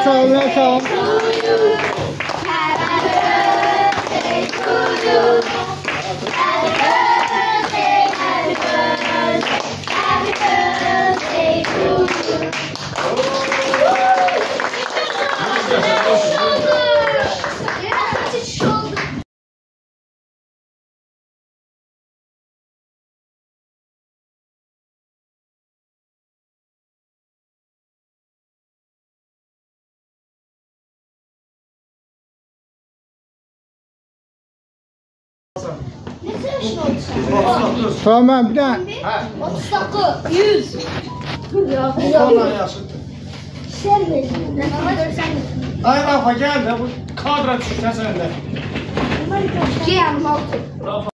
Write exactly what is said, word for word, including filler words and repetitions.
sağ ol, sağ ol. Tamam bir daha. otuz dokuz, yüz. Ay Rafa gel de bu kadra düştü sen de. iki, yirmi altı.